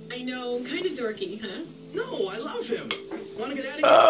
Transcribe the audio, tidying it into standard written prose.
I know, kind of dorky, huh? No, I love him. Want to get out of here?